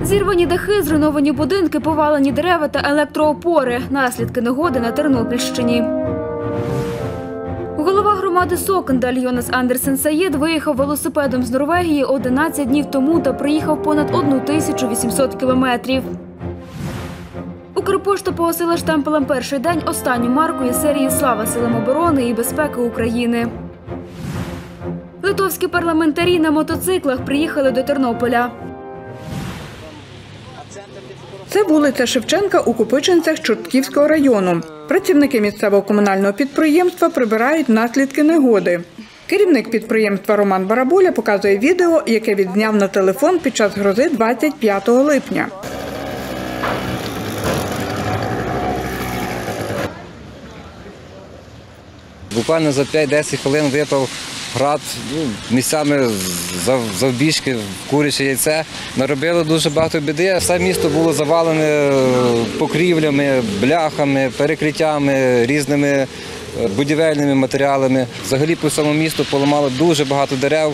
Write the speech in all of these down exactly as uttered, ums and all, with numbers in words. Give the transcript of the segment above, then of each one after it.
Зірвані дахи, зруйновані будинки, повалені дерева та електроопори – наслідки негоди на Тернопільщині. Голова громади Сокендаль Йонас Андерсен Саєд виїхав велосипедом з Норвегії одинадцять днів тому та приїхав понад одну тисячу вісімсот кілометрів. Укрпошта погасила штемпелем перший день останню марку із серії «Слава силам оборони і безпеки України». Литовські парламентарі на мотоциклах приїхали до Тернополя. Це вулиця Шевченка у Копичинцях Чортківського району. Працівники місцевого комунального підприємства прибирають наслідки негоди. Керівник підприємства Роман Бараболя показує відео, яке відзняв на телефон під час грози двадцять п'ятого липня. Буквально за п'ять-десять хвилин випав град, ну, місцями завбільшки, куряче яйце. Наробило дуже багато біди. Все місто було завалене покрівлями, бляхами, перекриттями, різними будівельними матеріалами. Взагалі по всьому місту поламало дуже багато дерев,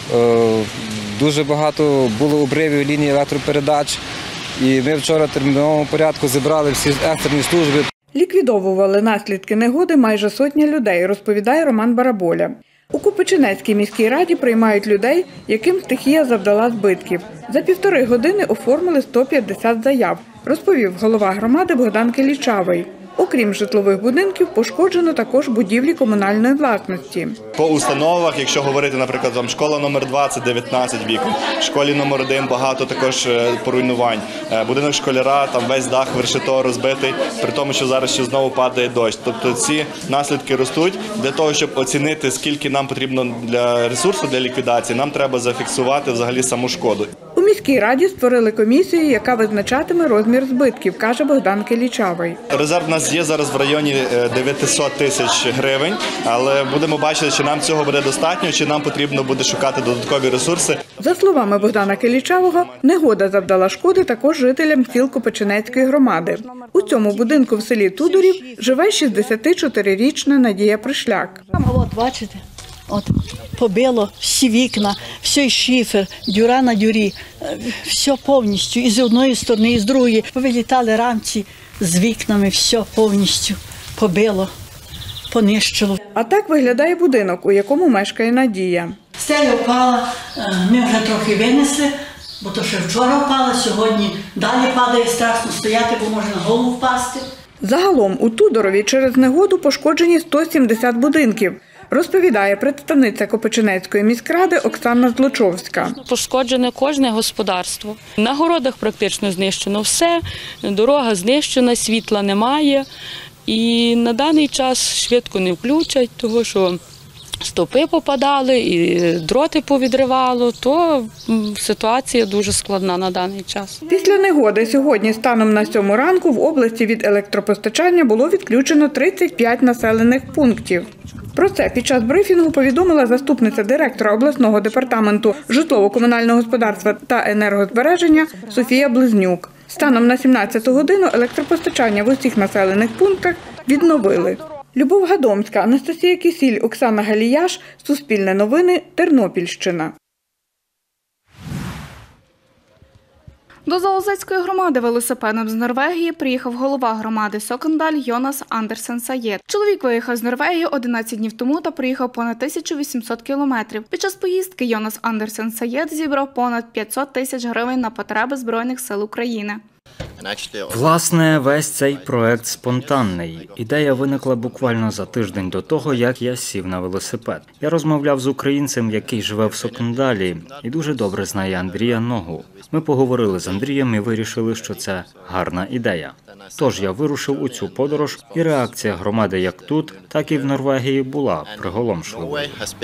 дуже багато було обривів ліній електропередач. І ми вчора в терміновому порядку зібрали всі екстрені служби. Ліквідовували наслідки негоди майже сотня людей, розповідає Роман Бараболя. У Копичинецькій міській раді приймають людей, яким стихія завдала збитків. За півтори години оформили сто п'ятдесят заяв, розповів голова громади Богдан Келічавий. Окрім житлових будинків, пошкоджено також будівлі комунальної власності. По установах, якщо говорити, наприклад, там школа номер два – це дев'ятнадцять вікон, в школі номер один багато також поруйнувань. Будинок школяра, там весь дах вершито розбитий, при тому, що зараз ще знову падає дощ. Тобто ці наслідки ростуть. Для того, щоб оцінити, скільки нам потрібно для ресурсу для ліквідації, нам треба зафіксувати взагалі саму шкоду. У міській раді створили комісію, яка визначатиме розмір збитків, каже Богдан Келічавий. Резерв у нас є зараз в районі дев'ятсот тисяч гривень, але будемо бачити, чи нам цього буде достатньо, чи нам потрібно буде шукати додаткові ресурси. За словами Богдана Келічавого, негода завдала шкоди також жителям сіл Копичинецької громади. У цьому будинку в селі Тудорів живе шістдесятичотирирічна Надія Пришляк. От, бачите? От, побило всі вікна, все шифер, дюра на дюрі, все повністю, і з одної сторони, і з другої. Повилітали рамці з вікнами, все повністю побило, понищило. А так виглядає будинок, у якому мешкає Надія. Стеля впала, ми вже трохи винесли, бо то ще вчора впала, сьогодні далі падає, страшно стояти, бо може на голову впасти. Загалом у Тудорові через негоду пошкоджені сто сімдесят будинків, розповідає представниця Копичинецької міськради Оксана Злочовська. Пошкоджене кожне господарство. На городах практично знищено все, дорога знищена, світла немає. І на даний час швидко не включать, тому що стовпи попадали і дроти повідривало, то ситуація дуже складна на даний час. Після негоди сьогодні станом на сьому ранку в області від електропостачання було відключено тридцять п'ять населених пунктів. Про це під час брифінгу повідомила заступниця директора обласного департаменту житлово-комунального господарства та енергозбереження Софія Близнюк. Станом на сімнадцяту годину електропостачання в усіх населених пунктах відновили. Любов Гадомська, Анастасія Кисіль, Оксана Галіяш. Суспільне новини. Тернопільщина. До Залозецької громади велосипедом з Норвегії приїхав голова громади Сокендаль Йонас Андерсен Саєд. Чоловік виїхав з Норвегії одинадцять днів тому та приїхав понад тисячу вісімсот кілометрів. Під час поїздки Йонас Андерсен Саєд зібрав понад п'ятсот тисяч гривень на потреби Збройних сил України. Власне, весь цей проект спонтанний. Ідея виникла буквально за тиждень до того, як я сів на велосипед. Я розмовляв з українцем, який живе в Сокендалі, і дуже добре знає Андрія Ногу. Ми поговорили з Андрієм і вирішили, що це гарна ідея. Тож я вирушив у цю подорож, і реакція громади як тут, так і в Норвегії була приголомшливою.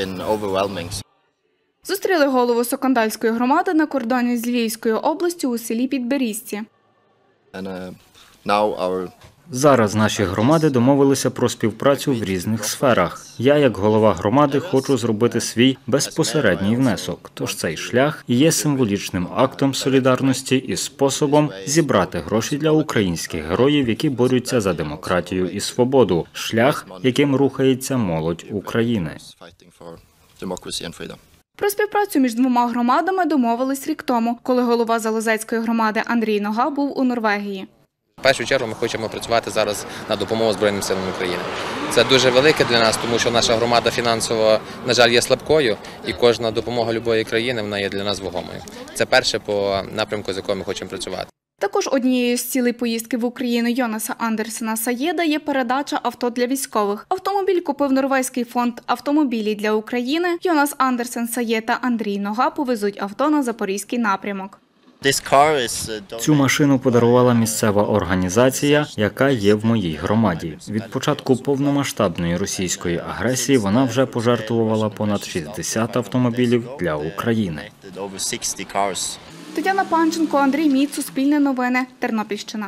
Зустріли голову Сокендальської громади на кордоні з Львівською областю у селі Підберізці. Зараз наші громади домовилися про співпрацю в різних сферах. Я, як голова громади, хочу зробити свій безпосередній внесок. Тож цей шлях є символічним актом солідарності і способом зібрати гроші для українських героїв, які борються за демократію і свободу. Шлях, яким рухається молодь України. Про співпрацю між двома громадами домовились рік тому, коли голова Залозецької громади Андрій Нога був у Норвегії. В першу чергу ми хочемо працювати зараз на допомогу Збройним силам України. Це дуже велике для нас, тому що наша громада фінансово, на жаль, є слабкою, і кожна допомога будь-якої країни вона є для нас вагомою. Це перше по напрямку, з якого ми хочемо працювати. Також однією з цілей поїздки в Україну Йонаса Андерсена Саєда є передача авто для військових. Автомобіль купив норвезький фонд «Автомобілі для України». Йонас Андерсен Саєд та Андрій Нога повезуть авто на запорізький напрямок. Цю машину подарувала місцева організація, яка є в моїй громаді. Від початку повномасштабної російської агресії вона вже пожертвувала понад шістдесят автомобілів для України. Тетяна Панченко, Андрій Міц, Суспільне новини, Тернопільщина.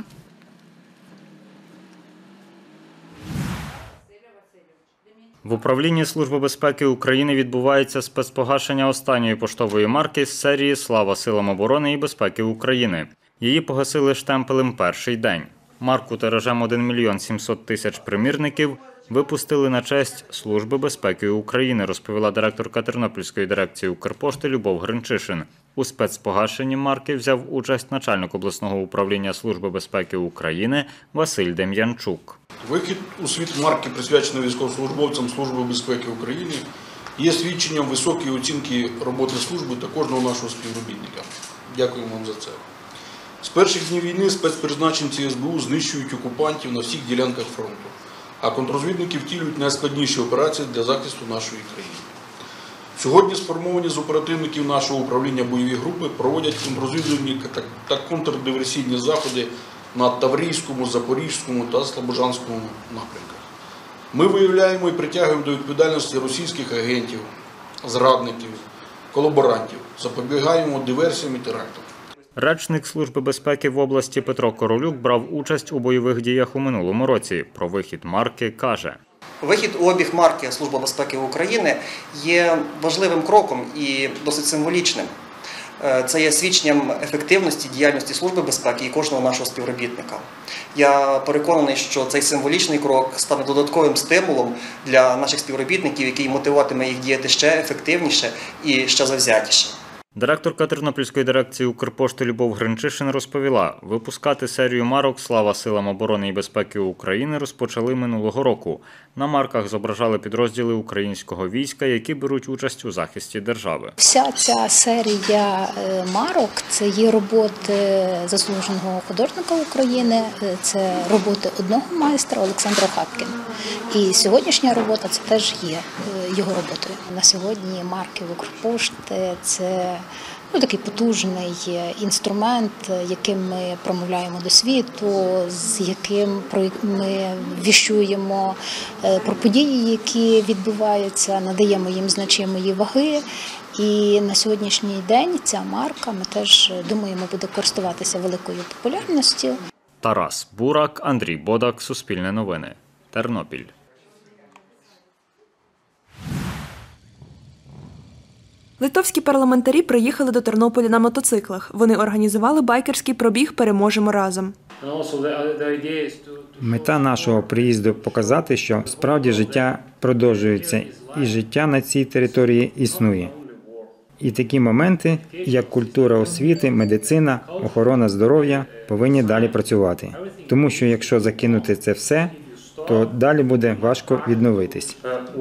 В управлінні Служби безпеки України відбувається спецпогашення останньої поштової марки з серії «Слава силам оборони і безпеки України». Її погасили штемпелем перший день. Марку тиражем один мільйон сімсот тисяч примірників випустили на честь Служби безпеки України, розповіла директорка Тернопільської дирекції Укрпошти Любов Гринчишин. У спецпогашенні марки взяв участь начальник обласного управління Служби безпеки України Василь Дем'янчук. Вихід у світ марки, присвячений військовослужбовцям Служби безпеки України, є свідченням високої оцінки роботи служби та кожного нашого співробітника. Дякуємо вам за це. З перших днів війни спецпризначенці ес бе у знищують окупантів на всіх ділянках фронту, а контррозвідники втілюють найскладніші операції для захисту нашої країни. Сьогодні сформовані з оперативників нашого управління бойові групи проводять контррозвідувальні та контрдиверсійні заходи на Таврійському, Запорізькому та Слобожанському напрямках. Ми виявляємо і притягуємо до відповідальності російських агентів, зрадників, колаборантів, запобігаємо диверсіям і терактам. Речник Служби безпеки в області Петро Королюк брав участь у бойових діях у минулому році. Про вихід марки каже: Вихід у обіг марки Служба безпеки України є важливим кроком і досить символічним. Це є свідченням ефективності діяльності Служби безпеки і кожного нашого співробітника. Я переконаний, що цей символічний крок стане додатковим стимулом для наших співробітників, який мотивуватиме їх діяти ще ефективніше і ще завзятіше. Директорка Тернопільської дирекції Укрпошти Любов Гринчишин розповіла, випускати серію марок «Слава силам оборони і безпеки України» розпочали минулого року. На марках зображали підрозділи українського війська, які беруть участь у захисті держави. Вся ця серія марок – це є роботи заслуженого художника України, це роботи одного майстра Олександра Хапкіна. І сьогоднішня робота – це теж є його роботою. На сьогодні марки Укрпошти – це ну, такий потужний інструмент, яким ми промовляємо до світу, з яким ми віщуємо про події, які відбуваються, надаємо їм значимої ваги. І на сьогоднішній день ця марка, ми теж думаємо, буде користуватися великою популярністю. Тарас Бурак, Андрій Бодак, Суспільне новини, Тернопіль. Литовські парламентарі приїхали до Тернополя на мотоциклах. Вони організували байкерський пробіг «Переможемо разом». Мета нашого приїзду – показати, що справді життя продовжується і життя на цій території існує. І такі моменти, як культура освіти, медицина, охорона здоров'я, повинні далі працювати. Тому що якщо закинути це все, то далі буде важко відновитись.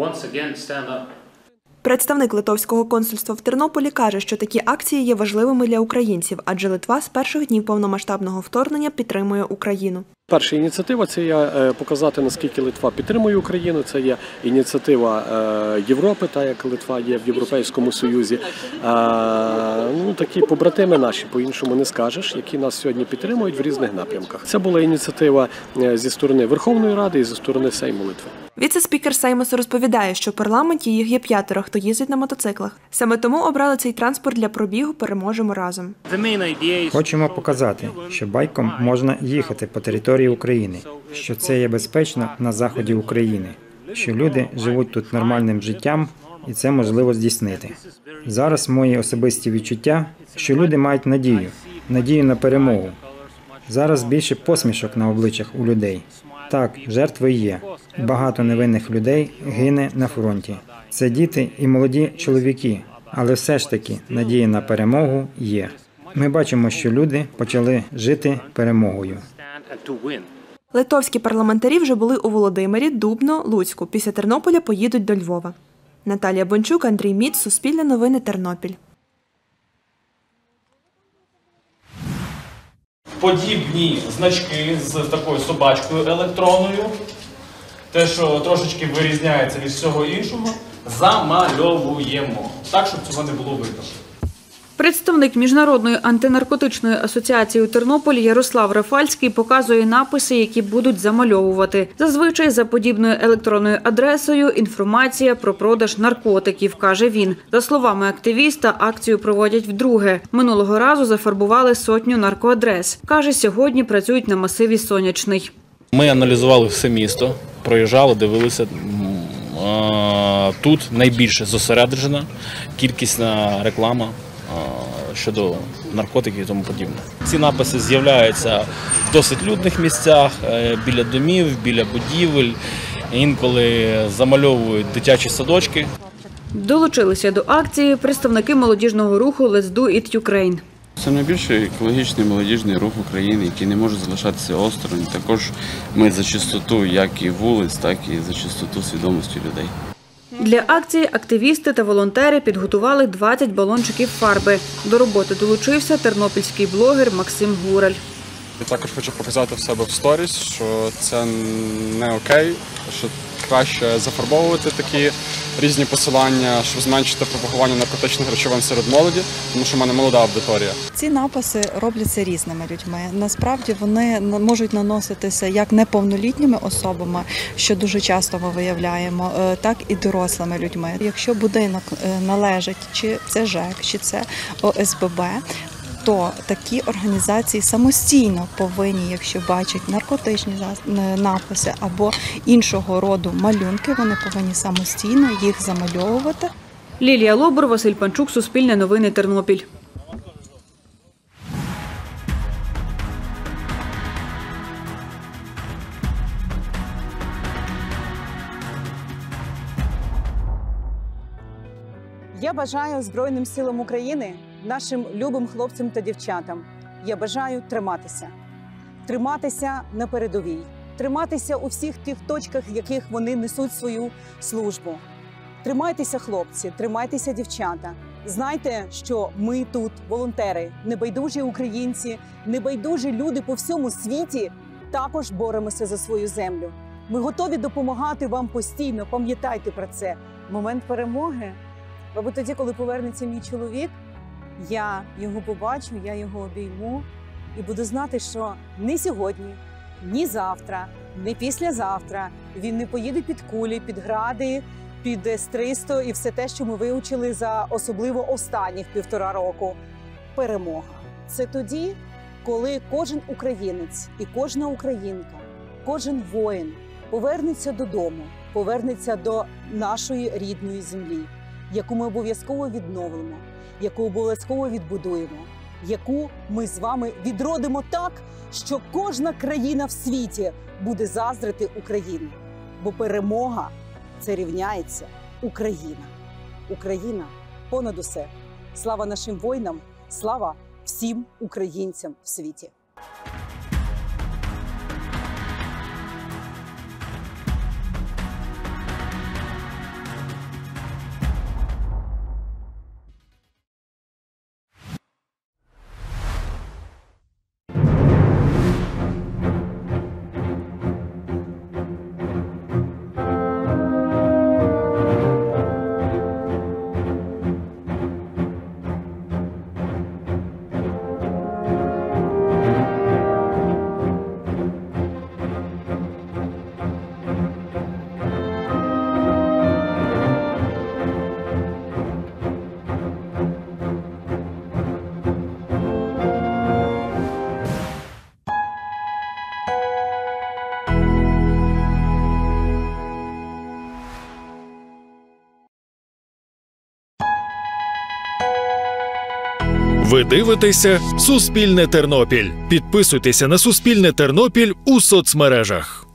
Представник литовського консульства в Тернополі каже, що такі акції є важливими для українців, адже Литва з перших днів повномасштабного вторгнення підтримує Україну. Перша ініціатива – це є показати, наскільки Литва підтримує Україну. Це є ініціатива Європи, так як Литва є в Європейському Союзі. Ну, такі побратими наші, по-іншому не скажеш, які нас сьогодні підтримують в різних напрямках. Це була ініціатива зі сторони Верховної Ради і зі сторони Сейму Литви. Віце-спікер Сеймосу розповідає, що в парламенті їх є п'ятеро, хто їздить на мотоциклах. Саме тому обрали цей транспорт для пробігу «Переможемо разом». Хочемо показати, що байком можна їхати по території України, що це є безпечно на заході України, що люди живуть тут нормальним життям і це можливо здійснити. Зараз мої особисті відчуття, що люди мають надію, надію на перемогу. Зараз більше посмішок на обличчях у людей. Так, жертви є. Багато невинних людей гине на фронті. Це діти і молоді чоловіки, Але все ж таки надія на перемогу є. Ми бачимо, що люди почали жити перемогою. Литовські парламентарі вже були у Володимирі, Дубно, Луцьку. Після Тернополя поїдуть до Львова. Наталія Бончук, Андрій Міц, Суспільне новини, Тернопіль. Подібні значки з такою собачкою електронною, те, що трошечки вирізняється від всього іншого, замальовуємо, так, щоб цього не було видно. Представник Міжнародної антинаркотичної асоціації у Тернополі Ярослав Рафальський показує написи, які будуть замальовувати. Зазвичай за подібною електронною адресою інформація про продаж наркотиків, каже він. За словами активіста, акцію проводять вдруге. Минулого разу зафарбували сотню наркоадрес. Каже, сьогодні працюють на масиві Сонячний. Ми аналізували все місто, проїжджали, дивилися. Тут найбільше зосереджена кількісна реклама щодо наркотиків і тому подібне. Ці написи з'являються в досить людних місцях, біля домів, біля будівель, інколи замальовують дитячі садочки. Долучилися до акції представники молодіжного руху «Let's do it Ukraine». Це найбільший екологічний молодіжний рух України, який не може залишатися осторонь. Також ми за чистоту як і вулиць, так і за чистоту свідомості людей. Для акції активісти та волонтери підготували двадцять балончиків фарби. До роботи долучився тернопільський блогер Максим Гураль. Я також хочу показати в себе в сторіс, що це не окей, що краще зафарбовувати такі різні посилання, щоб зменшити пропагування наркотичних речовин серед молоді, тому що в мене молода аудиторія. Ці написи робляться різними людьми. Насправді вони можуть наноситися як неповнолітніми особами, що дуже часто ми виявляємо, так і дорослими людьми. Якщо будинок належить, чи це ЖЕК, чи це О С Б Б, то такі організації самостійно повинні, якщо бачать наркотичні написи або іншого роду малюнки, вони повинні самостійно їх замальовувати. Лілія Лобур, Василь Панчук, Суспільне новини, Тернопіль. Я бажаю Збройним силам України, нашим любим хлопцям та дівчатам, я бажаю триматися. Триматися на передовій. Триматися у всіх тих точках, в яких вони несуть свою службу. Тримайтеся, хлопці, тримайтеся, дівчата. Знайте, що ми тут, волонтери, небайдужі українці, небайдужі люди по всьому світі, також боремося за свою землю. Ми готові допомагати вам постійно, пам'ятайте про це. Момент перемоги, мабуть, тоді, коли повернеться мій чоловік, я його побачу, я його обійму і буду знати, що ні сьогодні, ні завтра, ні післязавтра він не поїде під кулі, під гради, під С триста і все те, що ми вивчили за особливо останніх півтора року. Перемога – це тоді, коли кожен українець і кожна українка, кожен воїн повернеться додому, повернеться до нашої рідної землі, яку ми обов'язково відновимо, яку обов'язково відбудуємо, яку ми з вами відродимо так, що кожна країна в світі буде заздрити Україні. Бо перемога – це рівняється Україна. Україна понад усе. Слава нашим воїнам, слава всім українцям в світі. Ви дивитеся Суспільне Тернопіль. Підписуйтеся на Суспільне Тернопіль у соцмережах.